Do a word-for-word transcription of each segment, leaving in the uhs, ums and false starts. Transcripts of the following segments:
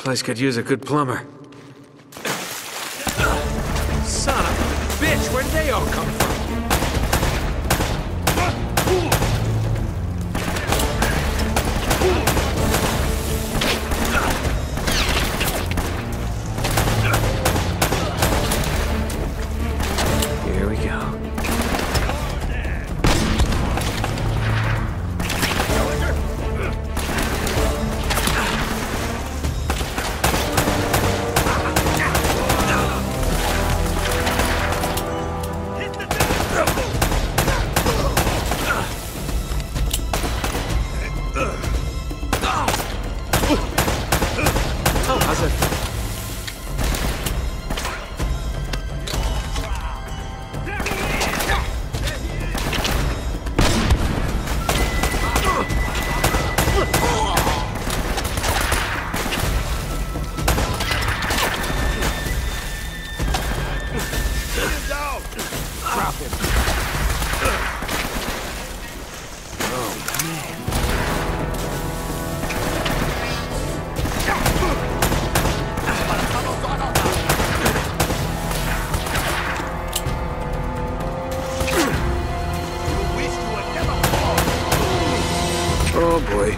Place could use a good plumber. Son of a bitch, where did they all come from? Here we go. Oh boy.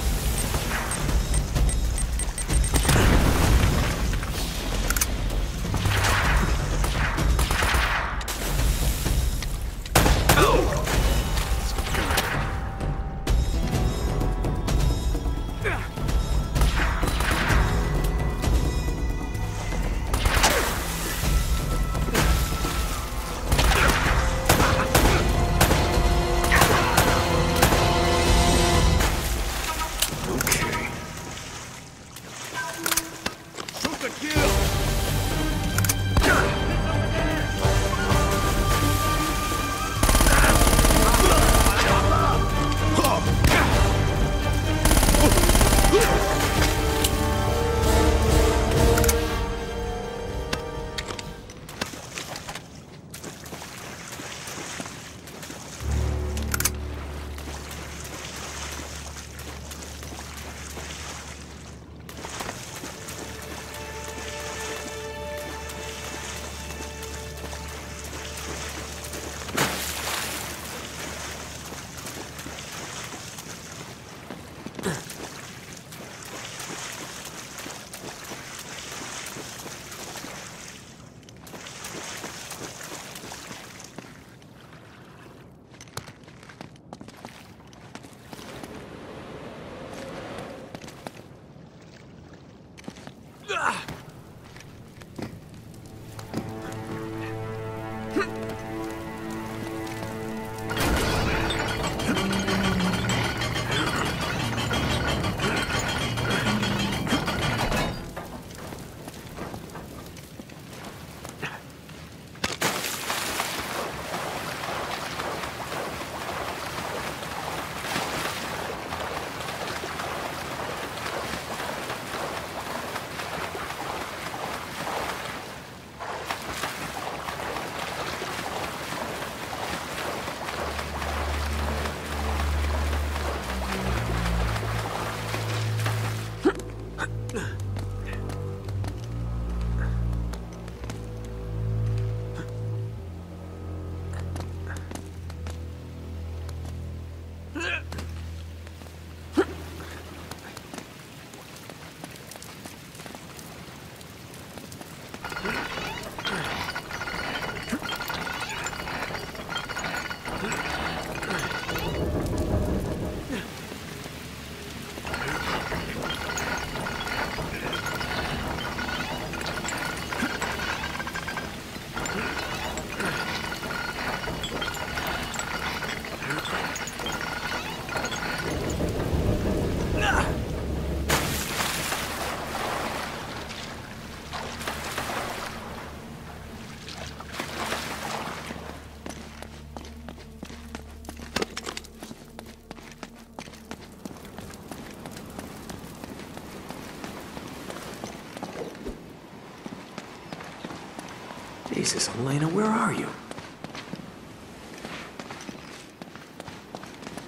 Jesus, Elena, where are you?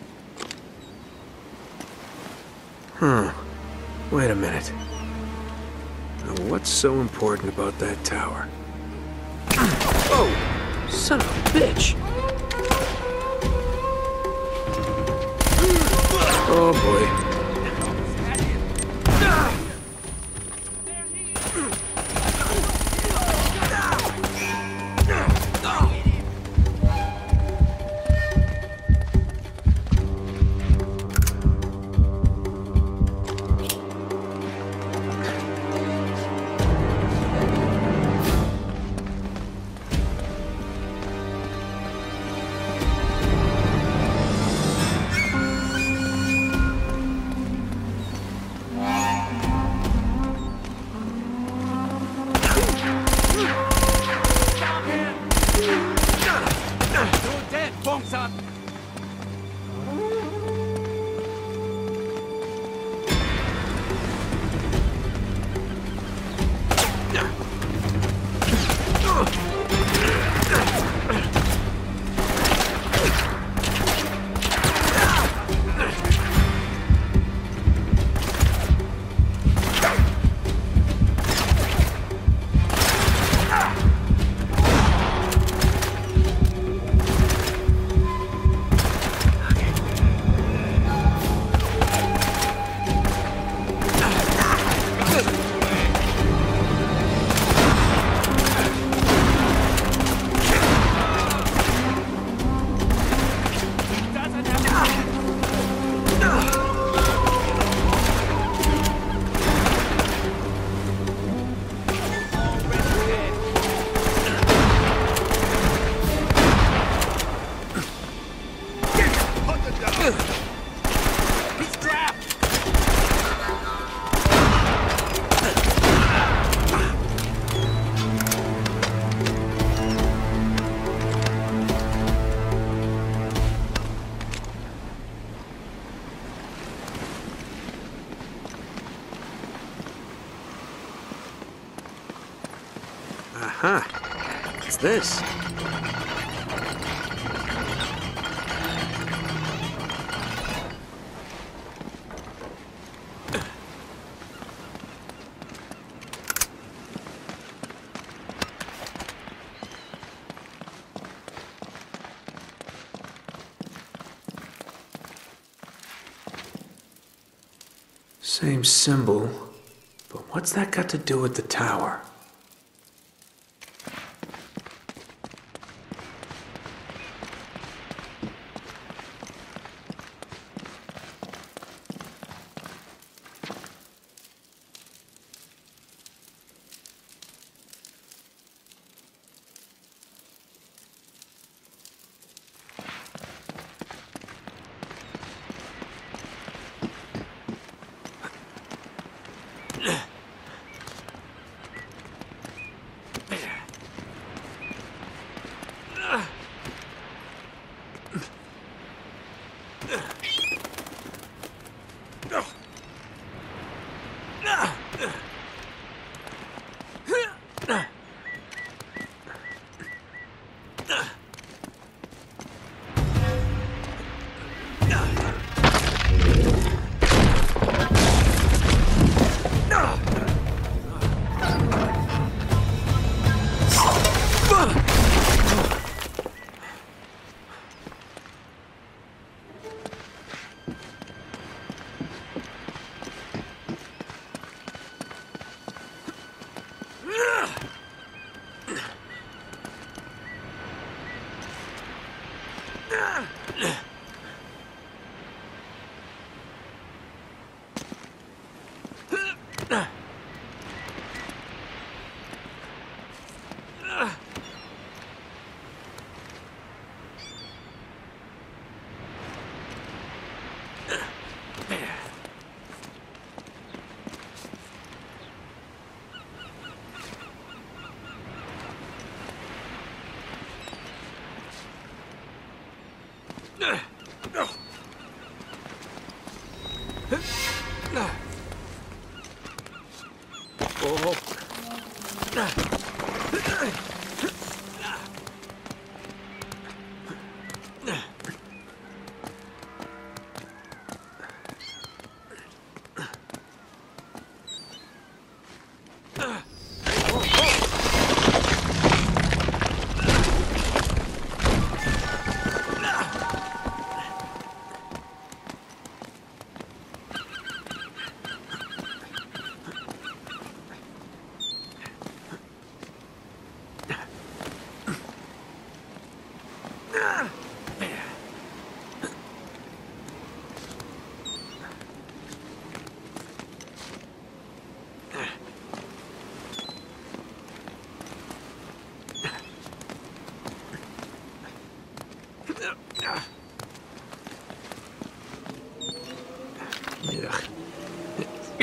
Hmm. Wait a minute. Now, what's so important about that tower? Oh, son of a bitch! Oh boy. Aha! What's this? Same symbol, but what's that got to do with the tower?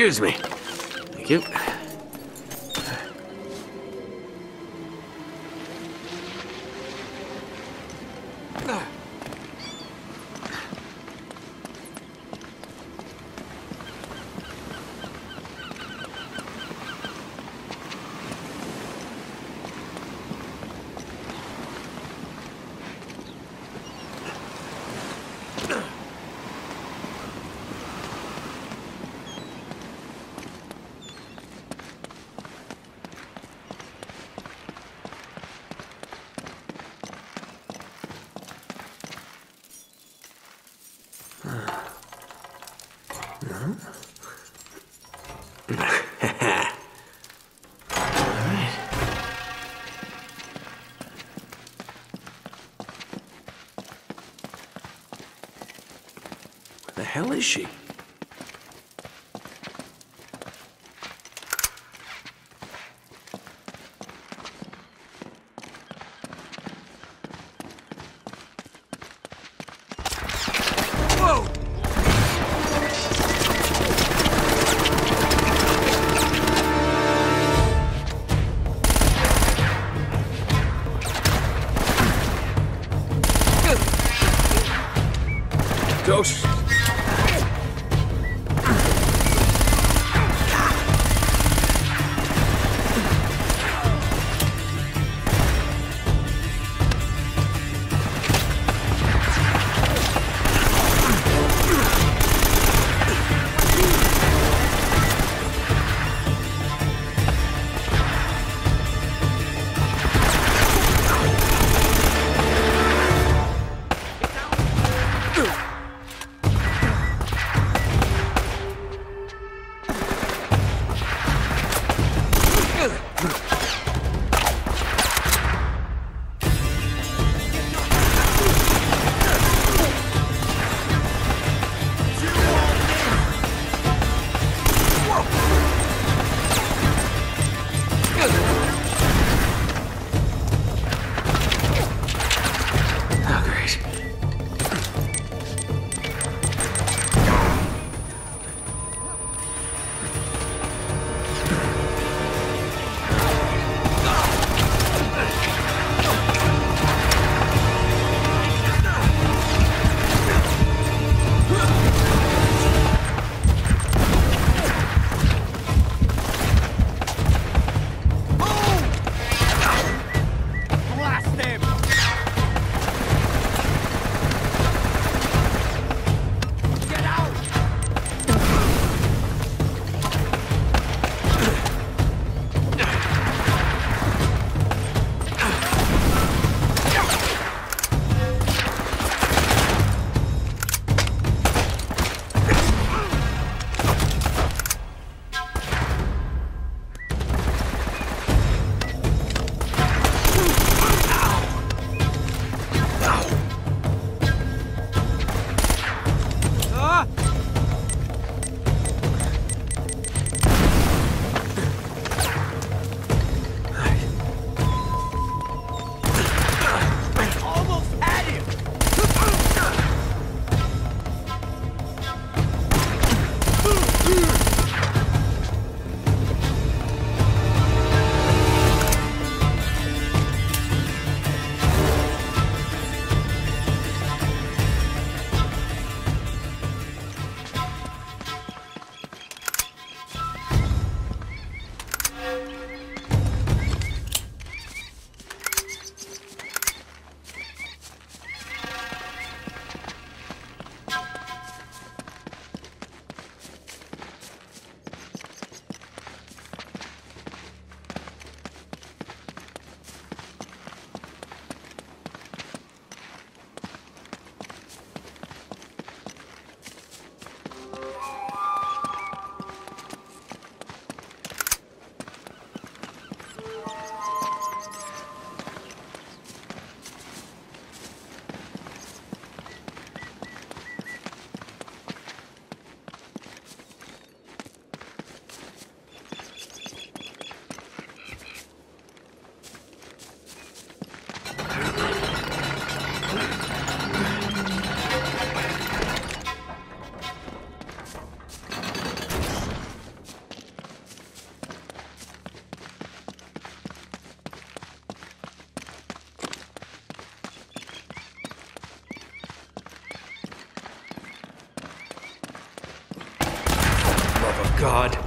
Excuse me. Thank you. The hell is she? Whoa! Ghost. God.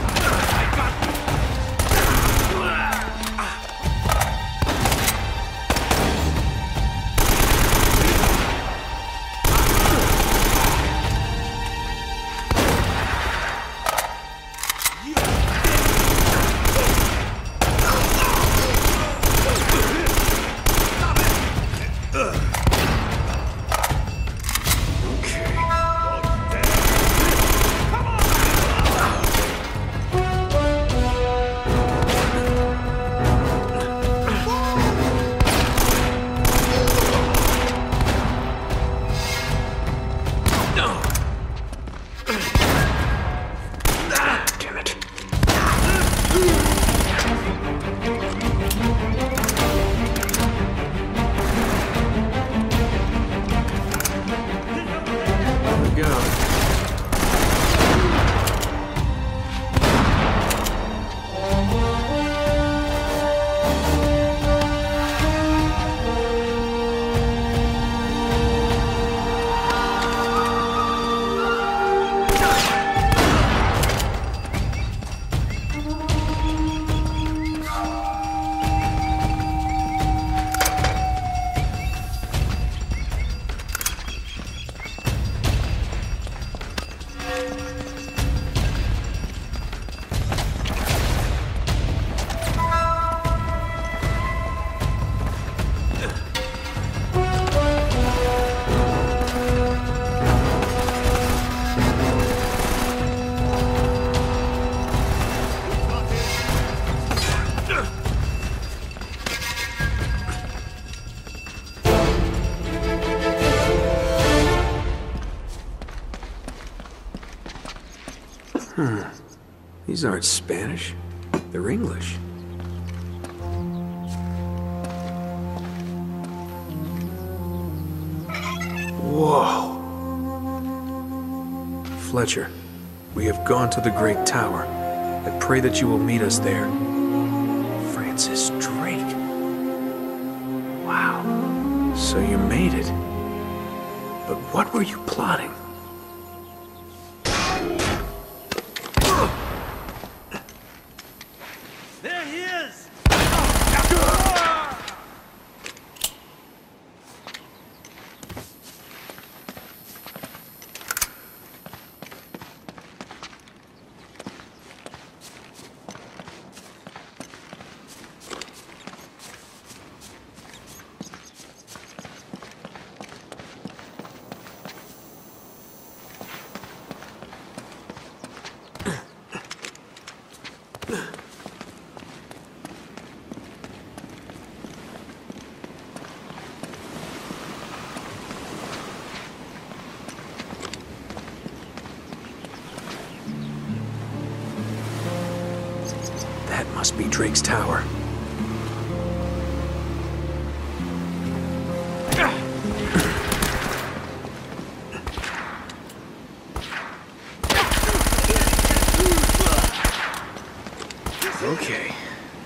Hmm. These aren't Spanish. They're English. Whoa. Fletcher, we have gone to the Great Tower. I pray that you will meet us there. Francis Drake. Wow. So you made it. But what were you plotting? There he is! That must be Drake's tower. Okay.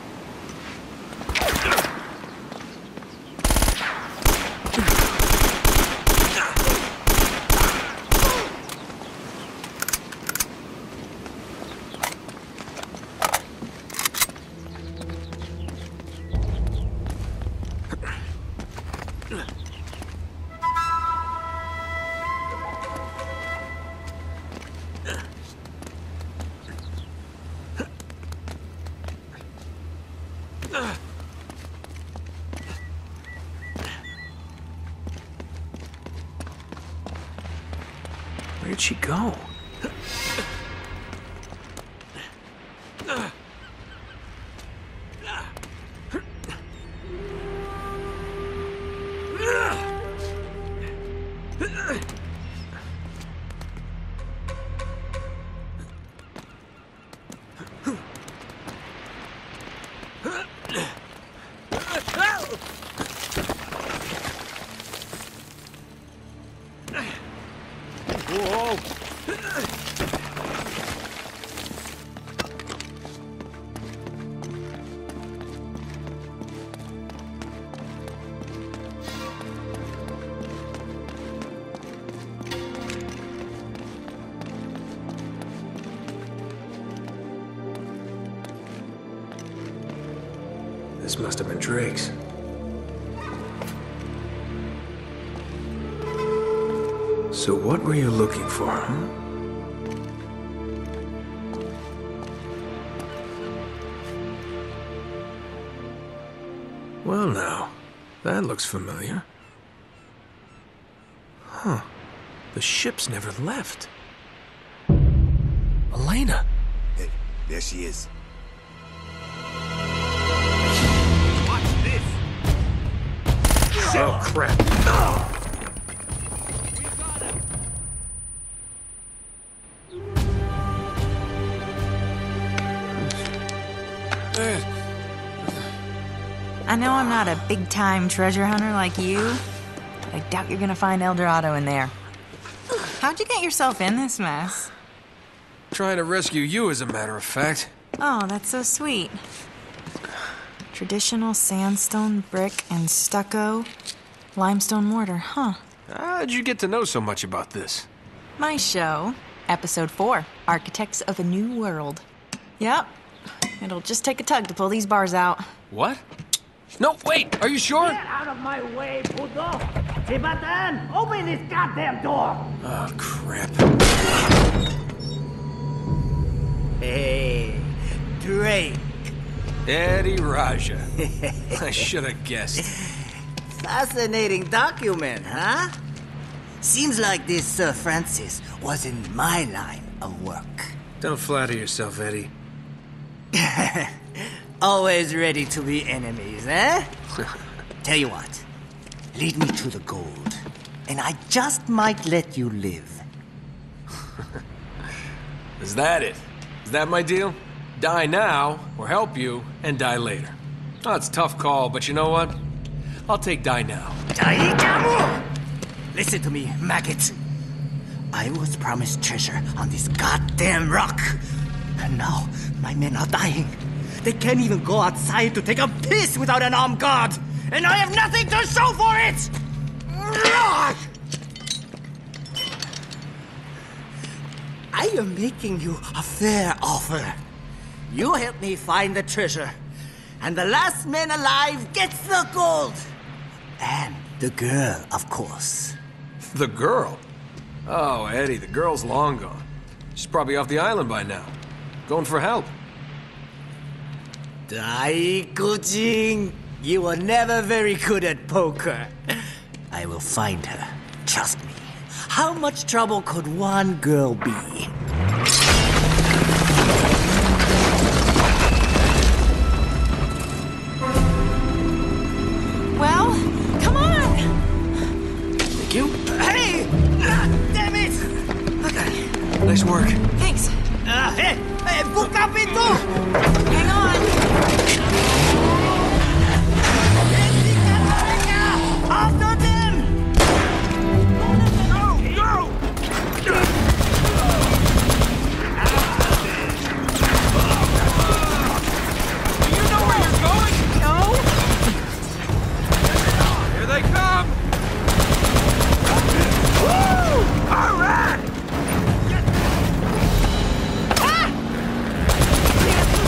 Where'd she go? Whoa! This must have been Drake's. So what were you looking for, huh? Well now, that looks familiar. Huh. The ship's never left. Elena! Hey, there she is. Oh, crap. No! I know I'm not a big-time treasure hunter like you, but I doubt you're gonna find El Dorado in there. How'd you get yourself in this mess? Trying to rescue you, as a matter of fact. Oh, that's so sweet. Traditional sandstone, brick, and stucco. Limestone mortar, huh? How'd you get to know so much about this? My show, Episode four, Architects of a New World. Yep, it'll just take a tug to pull these bars out. What? No, wait, are you sure? Get out of my way, puto! Chibatan, open this goddamn door! Oh, crap. Hey, Drake. Eddie Raja. I should have guessed. Fascinating document, huh? Seems like this Sir Francis was in my line of work. Don't flatter yourself, Eddie. Always ready to be enemies, eh? Tell you what, lead me to the gold, and I just might let you live. Is that it? Is that my deal? Die now, or help you, and die later. Oh, it's a tough call, but you know what? I'll take die now. Listen to me, maggot. I was promised treasure on this goddamn rock. And now, my men are dying. They can't even go outside to take a piss without an armed guard. And I have nothing to show for it! I am making you a fair offer. You help me find the treasure, and the last man alive gets the gold. And the girl, of course. The girl? Oh, Eddie, the girl's long gone. She's probably off the island by now. Going for help. Daikujin, you were never very good at poker. I will find her. Trust me. How much trouble could one girl be? Well, come on! Thank you. Hey! Ah, damn it! Okay, Nice work. thanks. Ah, hey! Hey, buka pintu! Hang on. Hentikan mereka! After them! Go! Go! Do you know where you're going? No? Here they come! Woo! All right! Ah!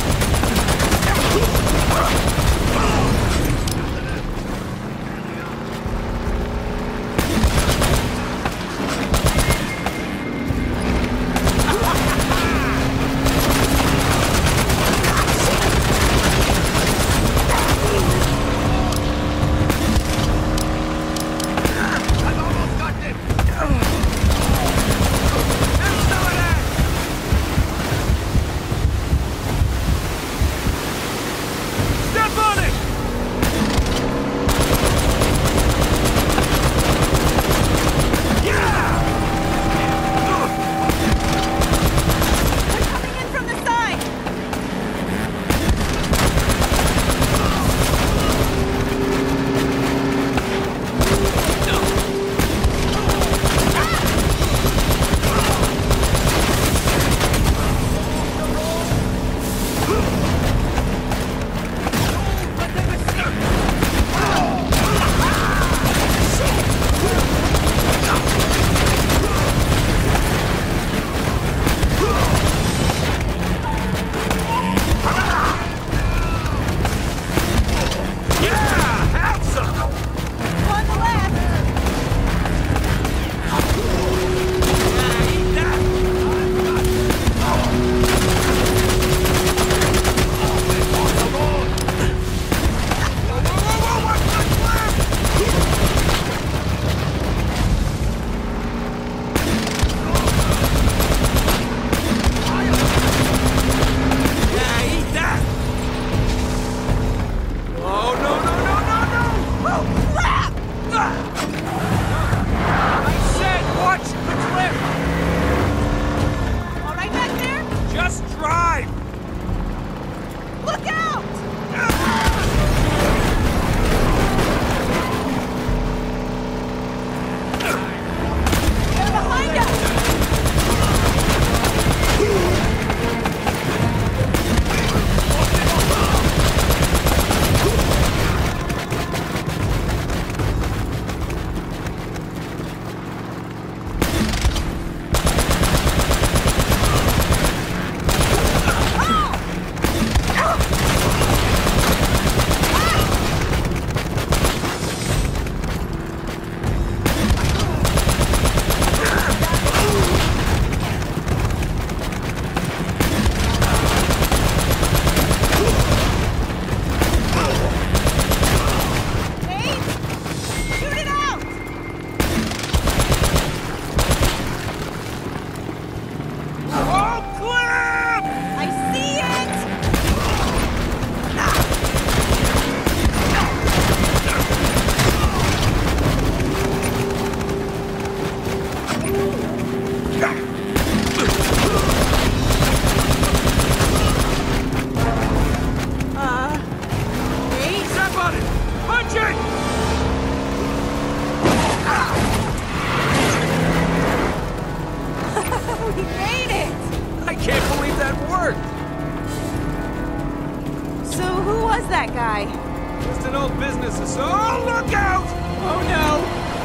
is that guy? Just an old business associate. Oh, look out! Oh no!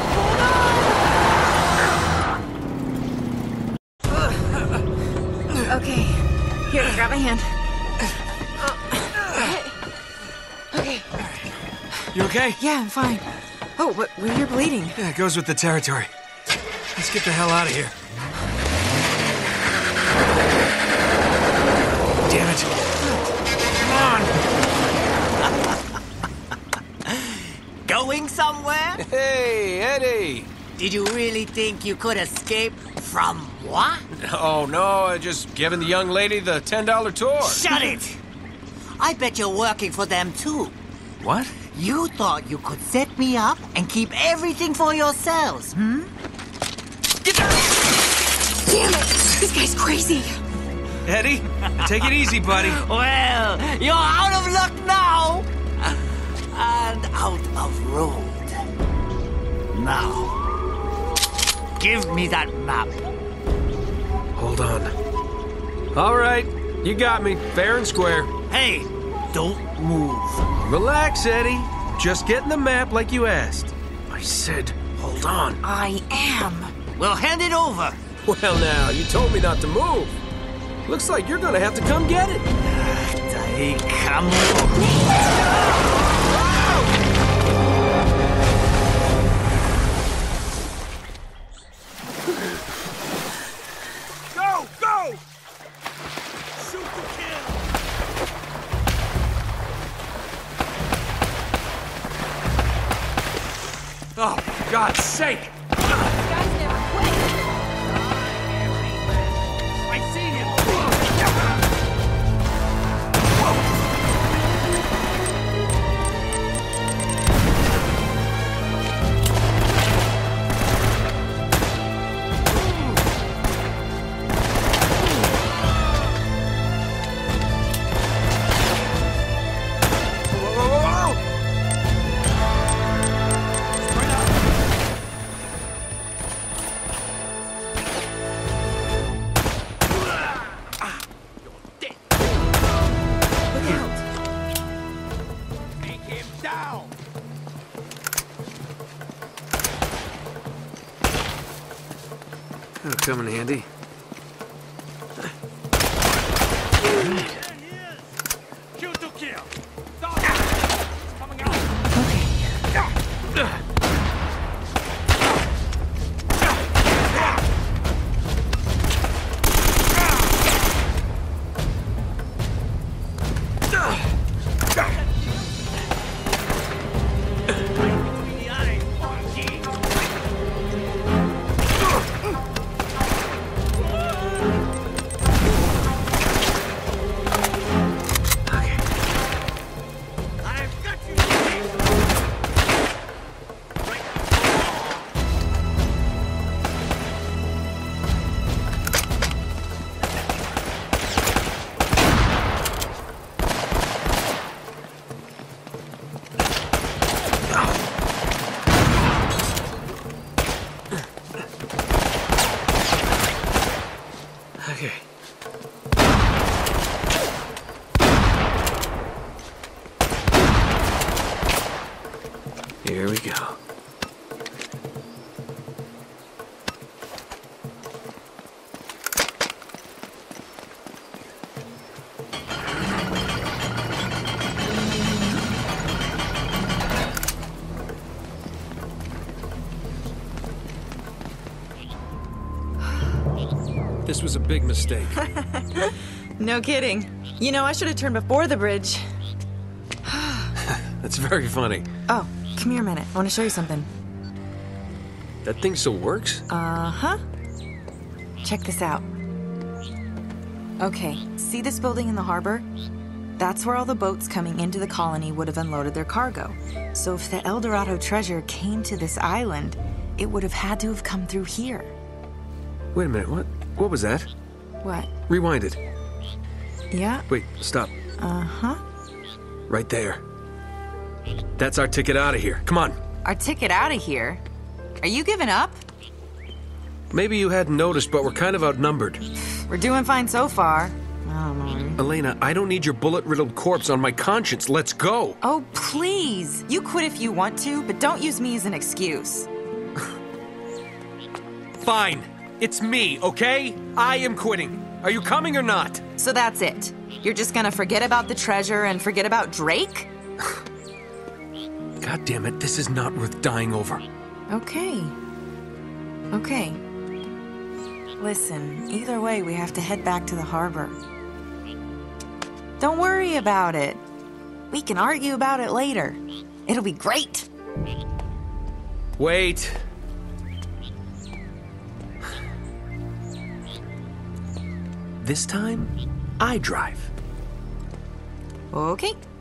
Hold on! Okay. Here, grab my hand. Okay. You okay? Yeah, I'm fine. Oh, but well, you're bleeding. Yeah, it goes with the territory. Let's get the hell out of here. Damn it. Come on. Going somewhere? Hey, Eddie. Did you really think you could escape from what? Oh, no, I just giving the young lady the ten dollar tour. Shut it! I bet you're working for them too. What? You thought you could set me up and keep everything for yourselves, hmm? Damn it! This guy's crazy. Eddie, take it easy, buddy. Well, you're out of luck now! And out of road. Now, give me that map. Hold on. All right, you got me, fair and square. Hey, don't move. Relax, Eddie. Just getting the map like you asked. I said, hold on. I am. Well, hand it over. Well, now, you told me not to move. Looks like you're gonna have to come get it. Dai, come Go, go! Shoot to kill! Oh, for God's sake! That'll come in handy. Kill to kill. Coming out. Okay. Here we go. This was a big mistake. No kidding. You know, I should have turned before the bridge. That's very funny. Oh, come here a minute. I want to show you something. That thing still works? Uh-huh. Check this out. Okay, see this building in the harbor? That's where all the boats coming into the colony would have unloaded their cargo. So if the El Dorado treasure came to this island, it would have had to have come through here. Wait a minute, what? What was that? What? Rewind it. Yeah? Wait, stop. Uh-huh. Right there. That's our ticket out of here. Come on. Our ticket out of here? Are you giving up? Maybe you hadn't noticed, but we're kind of outnumbered. We're doing fine so far. Um, Elena, I don't need your bullet-riddled corpse on my conscience. Let's go. oh, please. You quit if you want to, but don't use me as an excuse. Fine. It's me, okay? I am quitting. Are you coming or not? So that's it. You're just gonna forget about the treasure and forget about Drake? God damn it, this is not worth dying over. Okay. Okay. Listen, either way, we have to head back to the harbor. Don't worry about it. We can argue about it later. It'll be great. Wait. This time, I drive. Okay.